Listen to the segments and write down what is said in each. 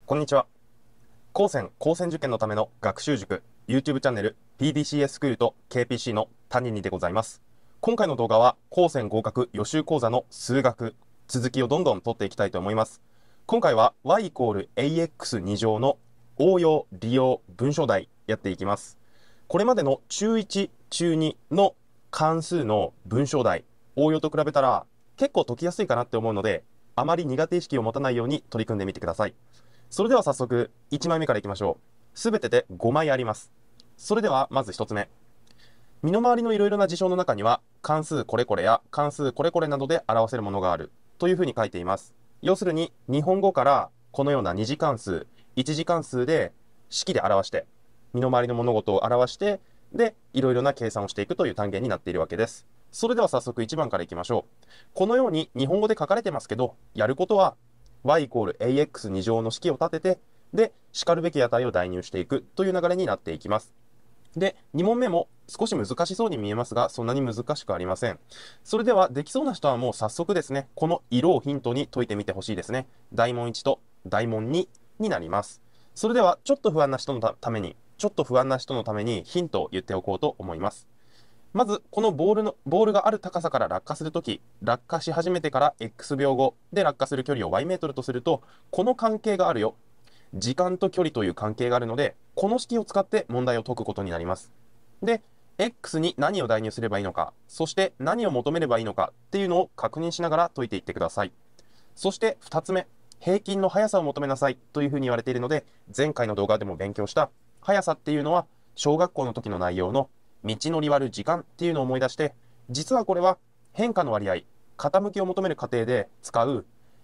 こんにちは。高専受験のための学習塾 YouTube チャンネル PDCA スクールと KPC の谷にでございます。今回の動画は高専合格予習講座の数学続きをどんどん取っていきたいと思います。今回は y イコール ax2 乗の応用利用文章題やっていきます。これまでの中1、中2の関数の文章題応用と比べたら結構解きやすいかなって思うので、あまり苦手意識を持たないように取り組んでみてください。それでは早速1枚目からいきましょう。すべてで5枚あります。それではまず1つ目。身の回りのいろいろな事象の中には関数これこれや関数これこれなどで表せるものがあるというふうに書いています。要するに日本語からこのような2次関数、1次関数で式で表して、身の回りの物事を表して、で、いろいろな計算をしていくという単元になっているわけです。それでは早速1番からいきましょう。このように日本語で書かれてますけど、やることはy イコール ax2 乗の式を立てて、で、叱るべき値を代入していくという流れになっていきます。で、2問目も少し難しそうに見えますが、そんなに難しくありません。それでは、できそうな人はもう早速ですね、この色をヒントに解いてみてほしいですね。大問1と大問2になります。それでは、ちょっと不安な人のためにヒントを言っておこうと思います。まず、このボールがある高さから落下するとき、落下し始めてから x 秒後で落下する距離を y メートルとすると、この関係があるよ。時間と距離という関係があるので、この式を使って問題を解くことになります。で、x に何を代入すればいいのか、そして何を求めればいいのかっていうのを確認しながら解いていってください。そして2つ目、平均の速さを求めなさいというふうに言われているので、前回の動画でも勉強した速さっていうのは、小学校の時の内容の道のり割る時間っていうのを思い出して、実はこれは変化の割合、傾きを求める過程で使う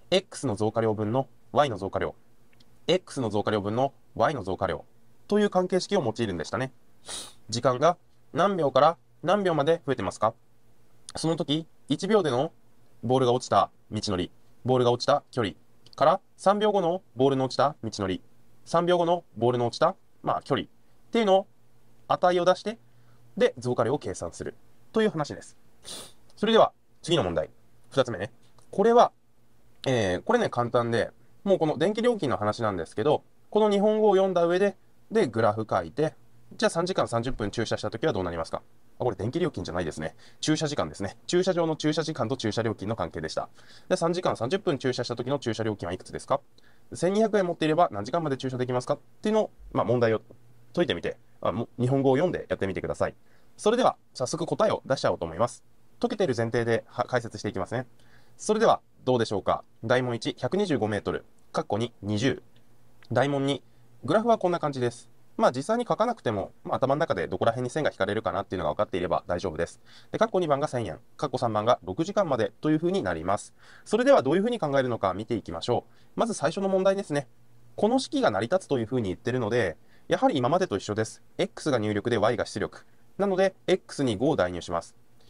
x の増加量分の y の増加量、x の増加量分の y の増加量という関係式を用いるんでしたね。時間が何秒から何秒まで増えてますか？その時、1秒でのボールが落ちた道のり、ボールが落ちた距離から3秒後のボールの落ちた道のり、3秒後のボールの落ちた、距離っていうのを値を出して、で、増加量を計算するという話です。それでは次の問題。2つ目ね。これは、これね、簡単で、もうこの電気料金の話なんですけど、この日本語を読んだ上で、グラフ書いて、じゃあ3時間30分駐車したときはどうなりますか？これ電気料金じゃないですね。駐車時間ですね。駐車場の駐車時間と駐車料金の関係でした。で、3時間30分駐車したときの駐車料金はいくつですか？ 1200 円持っていれば何時間まで駐車できますかっていうのを、問題を解いてみて、日本語を読んでやってみてください。それでは、早速答えを出しちゃおうと思います。解けている前提で解説していきますね。それでは、どうでしょうか。大問1、125メートル、括弧に20。大問2、グラフはこんな感じです。実際に書かなくても、頭の中でどこら辺に線が引かれるかなっていうのが分かっていれば大丈夫です。で、括弧2番が1000円、括弧3番が6時間までというふうになります。それではどういうふうに考えるのか見ていきましょう。まず最初の問題ですね。この式が成り立つというふうに言ってるので、やはり今までと一緒です。x が入力で y が出力。なので、x に5を代入します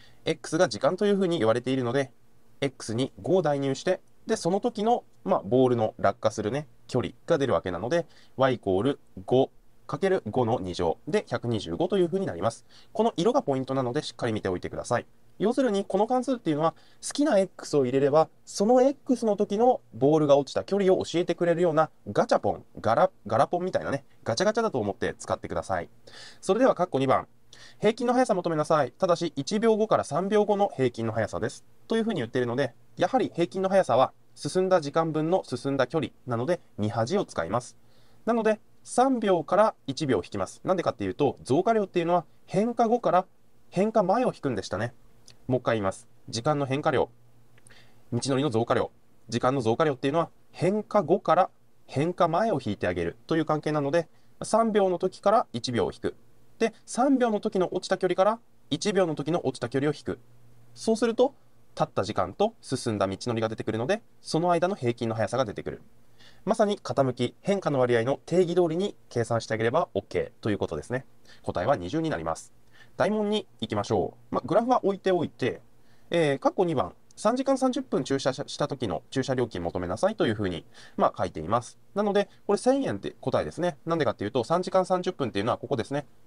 。x が時間というふうに言われているので、x に5を代入して、で、その時の、ボールの落下するね、距離が出るわけなので、y イコール5かける5の2乗で125というふうになります。この色がポイントなので、しっかり見ておいてください。要するに、この関数っていうのは、好きな x を入れれば、その x の時のボールが落ちた距離を教えてくれるようなガチャポン、ガラポンみたいなね、ガチャガチャだと思って使ってください。それでは、括弧2番。平均の速さ求めなさい。ただし、1秒後から3秒後の平均の速さです。というふうに言っているので、やはり平均の速さは、進んだ時間分の進んだ距離なので、2端を使います。なので、3秒から1秒引きます。なんでかっていうと、増加量っていうのは変化後から変化前を引くんでしたね。もう一回言います。時間の変化量、道のりの増加量、時間の増加量っていうのは変化後から変化前を引いてあげるという関係なので、3秒の時から1秒を引く。で、3秒の時の落ちた距離から1秒の時の落ちた距離を引く。そうすると、経った時間と進んだ道のりが出てくるので、その間の平均の速さが出てくる。まさに傾き、変化の割合の定義通りに計算してあげれば OK ということですね。答えは20になります。大問に行きましょう。グラフは置いておいて、括弧2番、3時間30分駐車した時の駐車料金求めなさいというふうに、書いています。なので、これ1000円って答えですね。なんでかっていうと、3時間30分っていうのはここですね。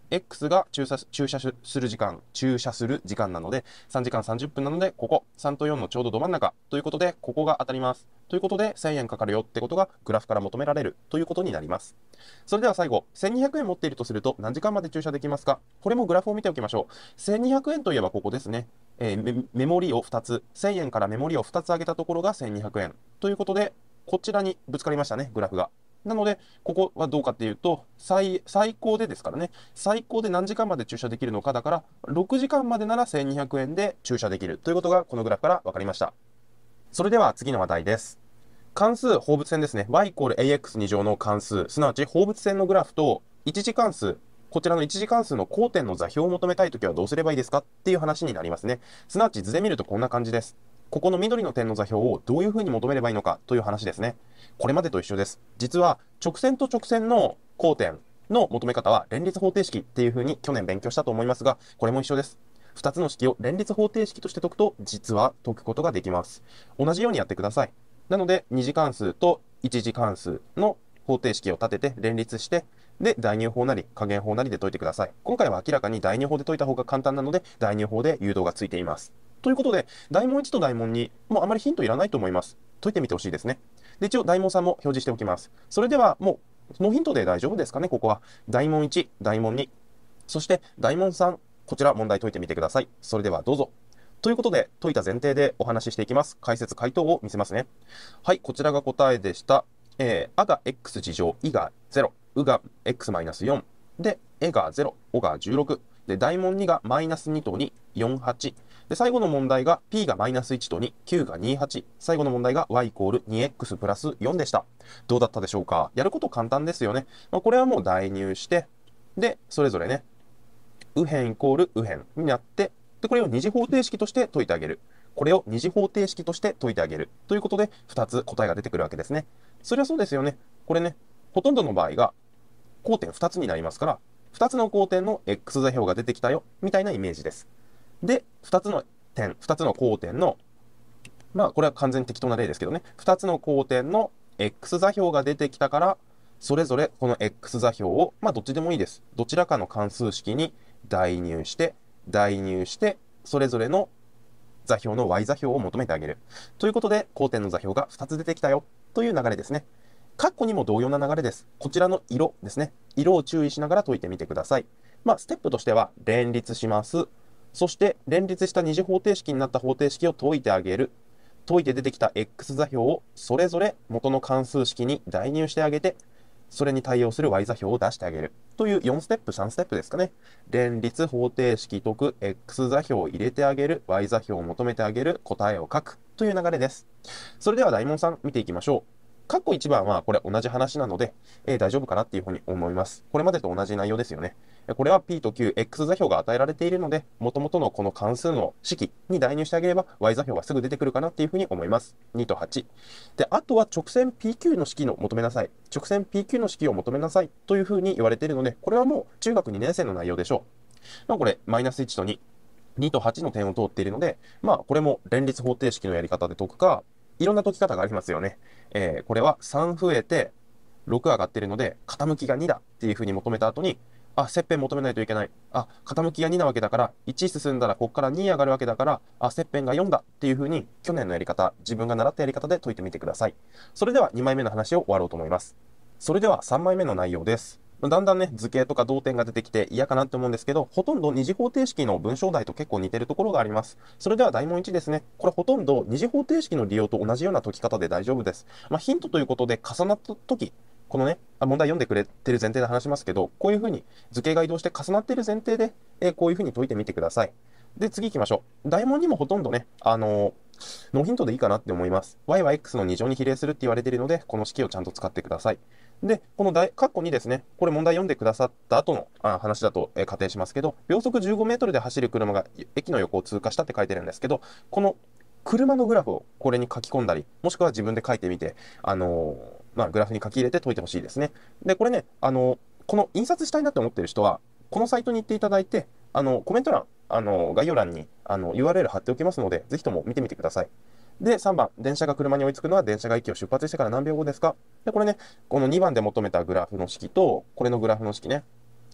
X が駐車する時間なので、3時間30分なので、ここ、3と4のちょうどど真ん中ということで、ここが当たります。ということで、1000円かかるよってことがグラフから求められるということになります。それでは最後、1200円持っているとすると何時間まで駐車できますか？これもグラフを見ておきましょう。1200円といえばここですね。メモリを2つ、1000円からメモリを2つ上げたところが1200円。ということで、こちらにぶつかりましたね、グラフが。なので、ここはどうかっていうと、最高でですからね、最高で何時間まで駐車できるのかだから、6時間までなら1200円で駐車できるということがこのグラフから分かりました。それでは次の話題です。関数放物線ですね。y イコール ax2 乗の関数、すなわち放物線のグラフと一次関数、こちらの一次関数の交点の座標を求めたいときはどうすればいいですかっていう話になりますね。すなわち図で見るとこんな感じです。ここの緑の点の座標をどういうふうに求めればいいのかという話ですね。これまでと一緒です。実は直線と直線の交点の求め方は連立方程式っていうふうに去年勉強したと思いますが、これも一緒です。2つの式を連立方程式として解くと、実は解くことができます。同じようにやってください。なので、二次関数と一次関数の方程式を立てて連立して、で、代入法なり加減法なりで解いてください。今回は明らかに代入法で解いた方が簡単なので、代入法で誘導がついています。ということで、大問1と大問2、もうあまりヒントいらないと思います。解いてみてほしいですね。で、一応大問3も表示しておきます。それではもう、ノーヒントで大丈夫ですかね、ここは。大問1、大問2、そして大問3、こちら問題解いてみてください。それではどうぞ。ということで、解いた前提でお話ししていきます。解説、回答を見せますね。はい、こちらが答えでした。あが x 乗、いが0、うが x-4、で、えが0、おが16、で、大問2がマイナス2と2、4、8。で、最後の問題が p がマイナス1と2、9が2、8。最後の問題が y イコール 2x プラス4でした。どうだったでしょうか？やること簡単ですよね。これはもう代入して、で、それぞれね、右辺イコール右辺になって、で、これを二次方程式として解いてあげる。これを二次方程式として解いてあげる。ということで、2つ答えが出てくるわけですね。そりゃそうですよね。これね、ほとんどの場合が、交点2つになりますから、2つの交点の x 座標が出てきたよ、みたいなイメージです。で、2つの交点の、まあ、これは完全に適当な例ですけどね、2つの交点の x 座標が出てきたから、それぞれこの x 座標を、まあ、どっちでもいいです。どちらかの関数式に代入して、それぞれの座標の y 座標を求めてあげる。ということで、交点の座標が2つ出てきたよという流れですね。括弧にも同様な流れです。こちらの色ですね。色を注意しながら解いてみてください。まあ、ステップとしては、連立します。そして、連立した二次方程式になった方程式を解いてあげる。解いて出てきた x 座標をそれぞれ元の関数式に代入してあげて、それに対応する y 座標を出してあげる。という4ステップ、3ステップですかね。連立方程式解く、x 座標を入れてあげる、y 座標を求めてあげる、答えを書くという流れです。それでは大問3見ていきましょう。括弧1番はこれ同じ話なので、大丈夫かなっていうふうに思います。これまでと同じ内容ですよね。これは p と q、x 座標が与えられているので、元々のこの関数の式に代入してあげれば y 座標がすぐ出てくるかなっていうふうに思います。2と8。で、あとは直線 pq の式を求めなさい。直線 pq の式を求めなさいというふうに言われているので、これはもう中学2年生の内容でしょう。まあこれ、マイナス1と2。2と8の点を通っているので、まあこれも連立方程式のやり方で解くか、いろんな解き方がありますよね。これは3増えて6上がっているので、傾きが2だっていうふうに求めた後に、切片求めないといけない。傾きが2なわけだから、1進んだらここから2上がるわけだから、切片が4だっていうふうに、去年のやり方、自分が習ったやり方で解いてみてください。それでは2枚目の話を終わろうと思います。それでは3枚目の内容です。だんだんね、図形とか動点が出てきて嫌かなって思うんですけど、ほとんど二次方程式の文章題と結構似てるところがあります。それでは大問1ですね。これほとんど二次方程式の利用と同じような解き方で大丈夫です。ヒントということで重なった時、このね、問題読んでくれてる前提で話しますけど、こういうふうに図形が移動して重なっている前提で、こういうふうに解いてみてください。で、次行きましょう。大問にもほとんどね、ノーヒントでいいかなって思います。y は x の2乗に比例するって言われているので、この式をちゃんと使ってください。で、この括弧にですね、これ問題読んでくださった後の話だと仮定しますけど、秒速15メートルで走る車が駅の横を通過したって書いてるんですけど、この車のグラフをこれに書き込んだり、もしくは自分で書いてみて、グラフに書き入れて解いてほしいですね。で、これね、この印刷したいなって思ってる人は、このサイトに行っていただいて、コメント欄、概要欄にURL 貼っておきますので、ぜひとも見てみてください。で、3番、電車が車に追いつくのは電車が駅を出発してから何秒後ですか？で、これね、この2番で求めたグラフの式と、これのグラフの式ね、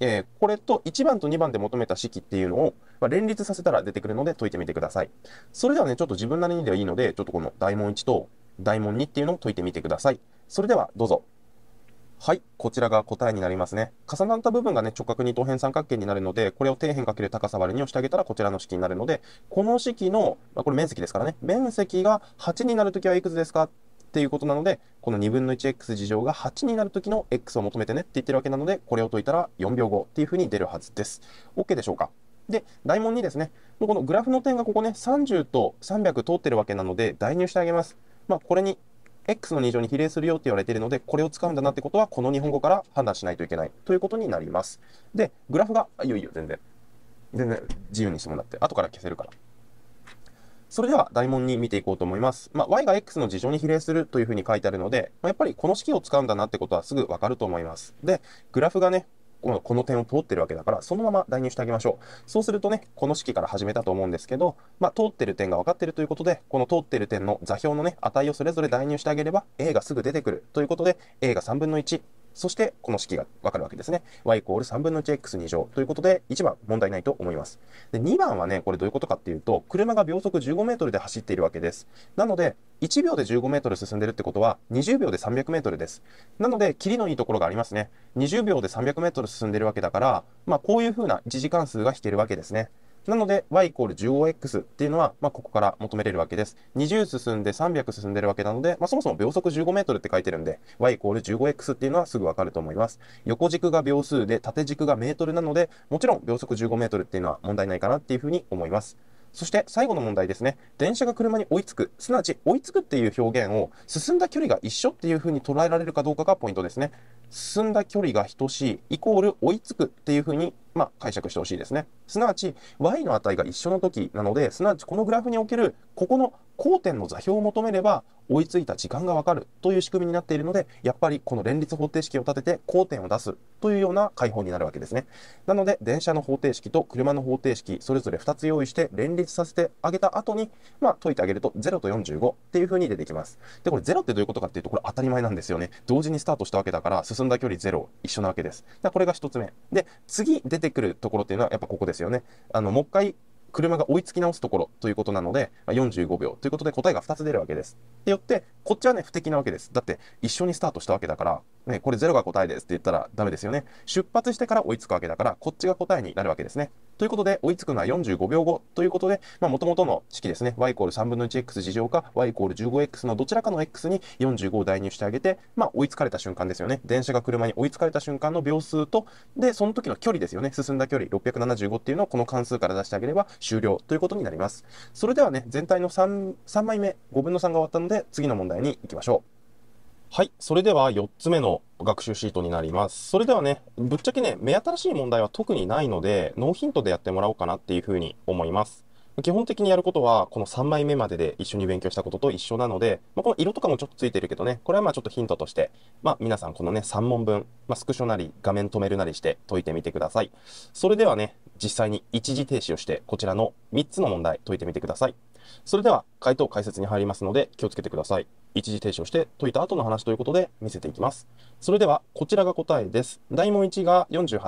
これと1番と2番で求めた式っていうのを、連立させたら出てくるので解いてみてください。それではね、ちょっと自分なりにではいいので、ちょっとこの大問1と大問2っていうのを解いてみてください。それではどうぞ。はい、こちらが答えになりますね。重なった部分がね、直角二等辺三角形になるので、これを底辺かける高さ割る2をしてあげたらこちらの式になるので、この式の、これ面積ですからね、面積が8になるときはいくつですかっていうことなので、この2分の 1x 事乗が8になるときの x を求めてねって言ってるわけなので、これを解いたら4秒後っていうふうに出るはずです。OK でしょうか。で、大問2ですね。もうこのグラフの点がここね、30と300通ってるわけなので、代入してあげます。これにx の2乗に比例するよって言われているので、これを使うんだなってことは、この日本語から判断しないといけないということになります。で、グラフが、いいよ、全然自由にしてもらって、後から消せるから。それでは大問に見ていこうと思います。y が x の事乗に比例するというふうに書いてあるので、やっぱりこの式を使うんだなってことはすぐわかると思います。で、グラフがね、この点を通ってるわけだから、そのまま代入してあげましょう。そうするとね、この式から始めたと思うんですけど、通ってる点が分かってるということで、この通ってる点の座標のね、値をそれぞれ代入してあげれば、a がすぐ出てくるということで、a が3分の1。そして、この式がわかるわけですね。y イコール3分の 1x2 乗ということで、1番問題ないと思います。で、2番はね、これどういうことかっていうと、車が秒速15メートルで走っているわけです。なので、1秒で15メートル進んでるってことは、20秒で300メートルです。なので、キリのいいところがありますね。20秒で300メートル進んでるわけだから、こういう風な1次関数が引けるわけですね。なので、y イコール 15x っていうのは、ここから求めれるわけです。20進んで300進んでるわけなので、そもそも秒速15メートルって書いてるんで、y イコール 15x っていうのはすぐわかると思います。横軸が秒数で、縦軸がメートルなので、もちろん秒速15メートルっていうのは問題ないかなっていうふうに思います。そして最後の問題ですね。電車が車に追いつく。すなわち追いつくっていう表現を進んだ距離が一緒っていうふうに捉えられるかどうかがポイントですね。進んだ距離が等しいイコール追いつくっていうふうに解釈してほしいですね。すなわち y の値が一緒の時なので、すなわちこのグラフにおけるここの交点の座標を求めれば追いついた時間がわかるという仕組みになっているので、やっぱりこの連立方程式を立てて交点を出すというような解法になるわけですね。なので電車の方程式と車の方程式それぞれ2つ用意して連立させてあげた後に解いてあげると0と45っていう風に出てきます。で、これ0ってどういうことかっていうと、これ当たり前なんですよね。同時にスタートしたわけだから進んだ距離0一緒なわけです。これが1つ目で、次出てくるところっていうのはやっぱここですよね。もう一回車が追いつき直すところということなので、45秒ということで答えが2つ出るわけです。でよって、こっちはね、不適なわけです。だって、一緒にスタートしたわけだから、ね、これ0が答えですって言ったらダメですよね。出発してから追いつくわけだから、こっちが答えになるわけですね。ということで、追いつくのは45秒後ということで、元々の式ですね。y イコール3分の 1x 事乗か、y イコール 15x のどちらかの x に45を代入してあげて、追いつかれた瞬間ですよね。電車が車に追いつかれた瞬間の秒数と、で、その時の距離ですよね。進んだ距離、675っていうのをこの関数から出してあげれば終了ということになります。それではね、全体の3枚目、5分の3が終わったので、次の問題に行きましょう。はい。それでは4つ目の学習シートになります。それではね、ぶっちゃけね、目新しい問題は特にないので、ノーヒントでやってもらおうかなっていうふうに思います。基本的にやることは、この3枚目までで一緒に勉強したことと一緒なので、この色とかもちょっとついてるけどね、これはちょっとヒントとして、皆さんこのね、3問分、スクショなり画面止めるなりして解いてみてください。それではね、実際に一時停止をして、こちらの3つの問題解いてみてください。それでは、回答解説に入りますので、気をつけてください。一時停止をして解いた後の話ということで見せていきます。それでは、こちらが答えです。大問1が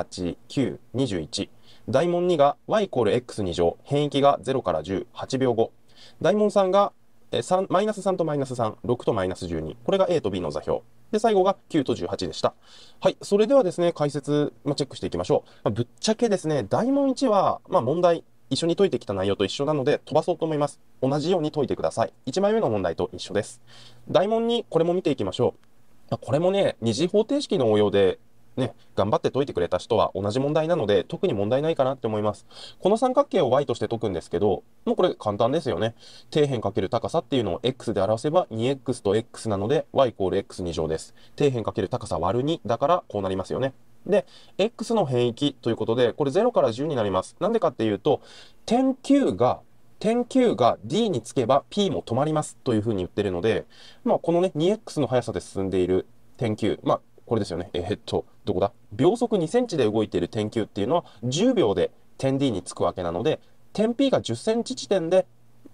48、9、21。大問2が y イコール x2 乗、変域が0から10、8秒後。大問3がマイナス3とマイナス3、6とマイナス12。これが A と B の座標。で、最後が9と18でした。はい。それではですね、解説、チェックしていきましょう。ぶっちゃけですね、大問1は、問題、一緒に解いてきた内容と一緒なので飛ばそうと思います。同じように解いてください。1枚目の問題と一緒です。大問にこれも見ていきましょう。これもね、二次方程式の応用で、ね、頑張って解いてくれた人は同じ問題なので、特に問題ないかなって思います。この三角形を y として解くんですけど、もうこれ簡単ですよね。底辺かける高さっていうのを x で表せば 2x と x なので y イコール x2 乗です。底辺かける高さ割る2だからこうなりますよね。で、x の変域ということで、これ0から10になります。なんでかっていうと、点 Q が D につけば P も止まりますというふうに言ってるので、このね、2x の速さで進んでいる点 Q、これですよね。どこだ秒速2センチで動いている点 Q っていうのは10秒で点 D につくわけなので、点 P が10センチ地点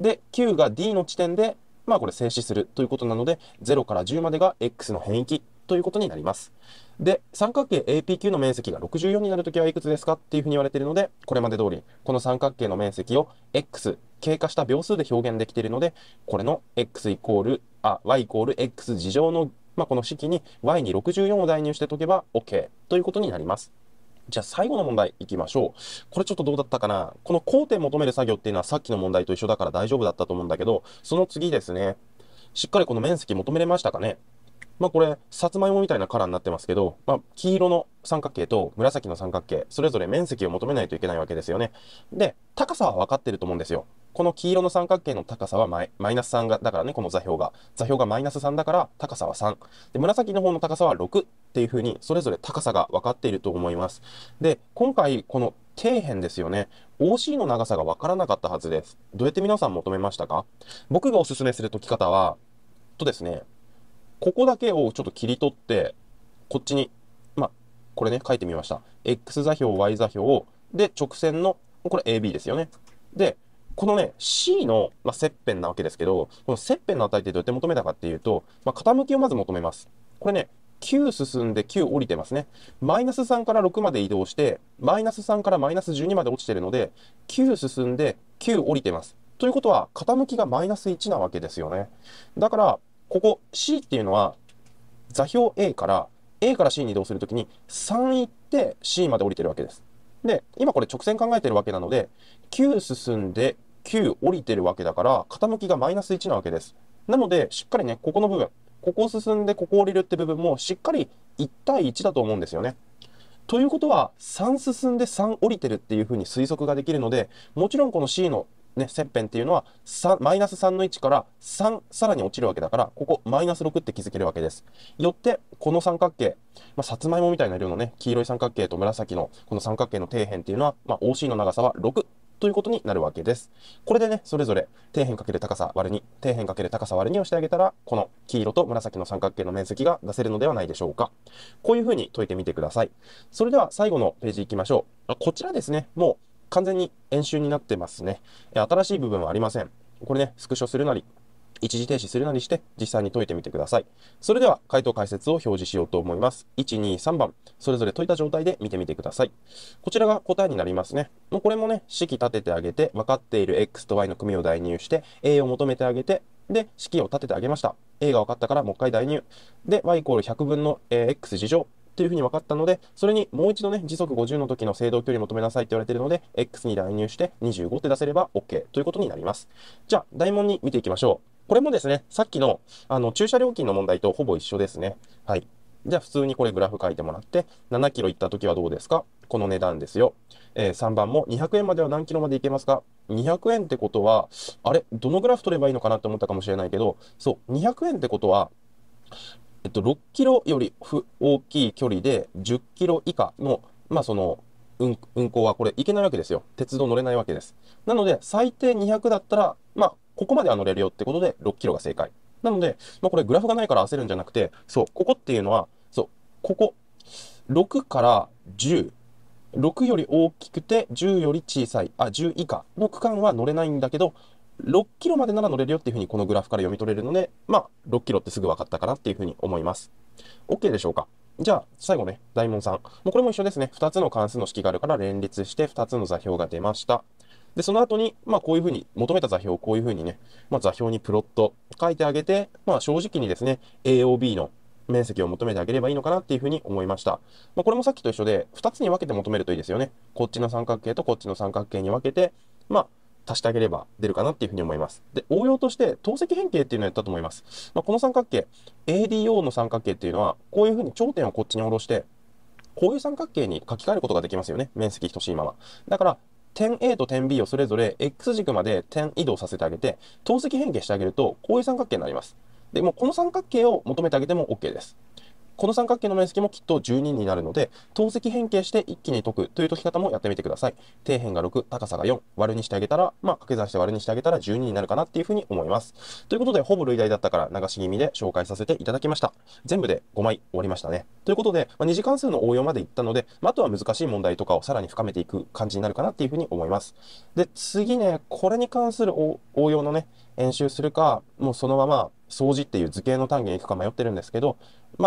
で、Q が D の地点で、これ静止するということなので、0から10までが x の変域ということになります。で、三角形 APQ の面積が64になるときはいくつですかっていうふうに言われているので、これまで通り、この三角形の面積を X、経過した秒数で表現できているので、これの y イコール X 次乗の、この式に y に64を代入して解けば OK ということになります。じゃあ最後の問題いきましょう。これちょっとどうだったかな。この交点求める作業っていうのはさっきの問題と一緒だから大丈夫だったと思うんだけど、その次ですね。しっかりこの面積求めれましたかね。これ、さつまいもみたいなカラーになってますけど、黄色の三角形と紫の三角形、それぞれ面積を求めないといけないわけですよね。で、高さは分かってると思うんですよ。この黄色の三角形の高さはマイナス3だからね、この座標がマイナス3だから高さは3。で、紫の方の高さは6っていう風に、それぞれ高さが分かっていると思います。で、今回、この底辺ですよね。OC の長さが分からなかったはずです。どうやって皆さん求めましたか？僕がおすすめする解き方は、ですね、ここだけをちょっと切り取って、こっちに、これね、書いてみました。X 座標、Y 座標で、直線の、これ AB ですよね。で、このね、C の、切片なわけですけど、この切片の値ってどうやって求めたかっていうと、傾きをまず求めます。これね、9進んで9降りてますね。マイナス3から6まで移動して、マイナス3からマイナス12まで落ちてるので、9進んで9降りてます。ということは、傾きがマイナス1なわけですよね。だから、ここ C っていうのは、座標 A から C に移動するときに3行って C まで降りてるわけです。で、今これ直線考えてるわけなので、9進んで9降りてるわけだから、傾きがマイナス1なわけです。なので、しっかりね、ここの部分、ここを進んでここを降りるって部分もしっかり1対1だと思うんですよね。ということは、3進んで3降りてるっていうふうに推測ができるので、もちろんこの C の切片っていうのはマイナス3の位置から3さらに落ちるわけだから、ここマイナス6って気づけるわけです。よって、この三角形、さつまいもみたいな色のね、黄色い三角形と紫のこの三角形の底辺っていうのは、OC の長さは6ということになるわけです。これでね、それぞれ底辺かける高さ割る2、底辺かける高さ割る2をしてあげたら、この黄色と紫の三角形の面積が出せるのではないでしょうか。こういうふうに解いてみてください。それでは最後のページ行きましょう。こちらですね、もう完全に演習になってますね。新しい部分はありません。これね、スクショするなり、一時停止するなりして、実際に解いてみてください。それでは、回答解説を表示しようと思います。1、2、3番、それぞれ解いた状態で見てみてください。こちらが答えになりますね。もうこれもね、式立ててあげて、分かっている X と Y の組を代入して、A を求めてあげて、で、式を立ててあげました。A が分かったからもう一回代入。で、Y イコール100分の X 次乗。っていうふうに分かったので、それにもう一度ね、時速50の時の制動距離求めなさいって言われているので、X に代入して25って出せれば OK ということになります。じゃあ、大問に見ていきましょう。これもですね、さっきの、駐車料金の問題とほぼ一緒ですね。はい。じゃあ、普通にこれグラフ書いてもらって、7キロ行った時はどうですか？この値段ですよ。3番も200円までは何キロまで行けますか？ 200 円ってことは、あれどのグラフ取ればいいのかなって思ったかもしれないけど、そう、200円ってことは、6キロより大きい距離で10キロ以下の、運行はこれいけないわけですよ。鉄道乗れないわけです。なので、最低200だったら、ここまでは乗れるよってことで6キロが正解。なので、これグラフがないから焦るんじゃなくて、そう、ここっていうのは、そう、ここ、6から10、6より大きくて10より小さい、10以下の区間は乗れないんだけど、6キロまでなら乗れるよっていうふうにこのグラフから読み取れるので、6キロってすぐ分かったかなっていうふうに思います。OK でしょうか？じゃあ、最後ね、大門さん。もうこれも一緒ですね。2つの関数の式があるから連立して2つの座標が出ました。で、その後に、こういうふうに、求めた座標をこういうふうにね、座標にプロット書いてあげて、正直にですね、AOB の面積を求めてあげればいいのかなっていうふうに思いました。これもさっきと一緒で、2つに分けて求めるといいですよね。こっちの三角形とこっちの三角形に分けて、足してあげれば出るかなっていうふうに思います。で、応用として等積変形っていうのをやったと思います。この三角形、ADO の三角形っていうのは、こういうふうに頂点をこっちに下ろして、こういう三角形に書き換えることができますよね。面積等しいまま。だから、点 A と点 B をそれぞれ X 軸まで点移動させてあげて、等積変形してあげると、こういう三角形になります。で、もうこの三角形を求めてあげても OK です。この三角形の面積もきっと12になるので、等積変形して一気に解くという解き方もやってみてください。底辺が6、高さが4、割るにしてあげたら、掛け算して割るにしてあげたら12になるかなっていうふうに思います。ということで、ほぼ類題だったから流し気味で紹介させていただきました。全部で5枚終わりましたね。ということで、二次関数の応用までいったので、あとは難しい問題とかをさらに深めていく感じになるかなっていうふうに思います。で、次ね、これに関する応用のね、演習するか、もうそのまま、相似っていう図形の単元いくか迷ってるんですけど、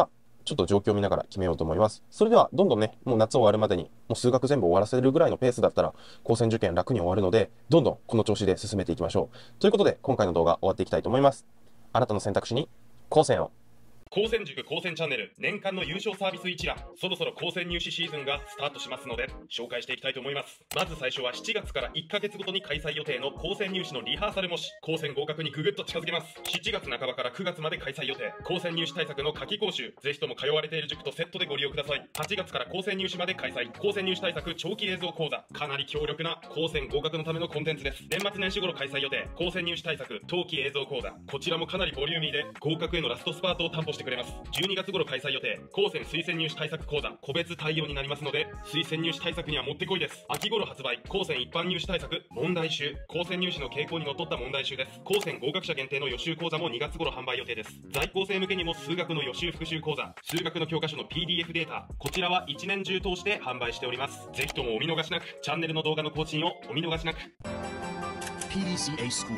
ちょっと状況を見ながら決めようと思います。それでは、どんどんね、もう夏終わるまでに、もう数学全部終わらせるぐらいのペースだったら、高専受験楽に終わるので、どんどんこの調子で進めていきましょう。ということで、今回の動画終わっていきたいと思います。あなたの選択肢に、高専を。高専塾高専チャンネル年間の優勝サービス一覧、そろそろ高専入試シーズンがスタートしますので紹介していきたいと思います。まず最初は7月から1ヶ月ごとに開催予定の高専入試のリハーサル模試、高専合格にぐぐっと近づけます。7月半ばから9月まで開催予定、高専入試対策の夏季講習、ぜひとも通われている塾とセットでご利用ください。8月から高専入試まで開催、高専入試対策長期映像講座、かなり強力な高専合格のためのコンテンツです。年末年始頃開催予定、高専入試対策冬季映像講座、こちらもかなりボリューミーで合格へのラストスパートを担保してくれます。12月頃開催予定、高専推薦入試対策講座、個別対応になりますので推薦入試対策にはもってこいです。秋頃発売、高専一般入試対策問題集、高専入試の傾向にのっとった問題集です。高専合格者限定の予習講座も2月頃販売予定です。在校生向けにも数学の予習復習講座、数学の教科書の PDF データ、こちらは1年中通して販売しております。ぜひともお見逃しなく、チャンネルの動画の更新をお見逃しなく。 PDCA School.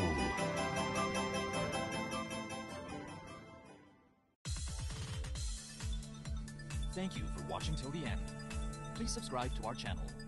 Thank you for watching till the end. Please subscribe to our channel.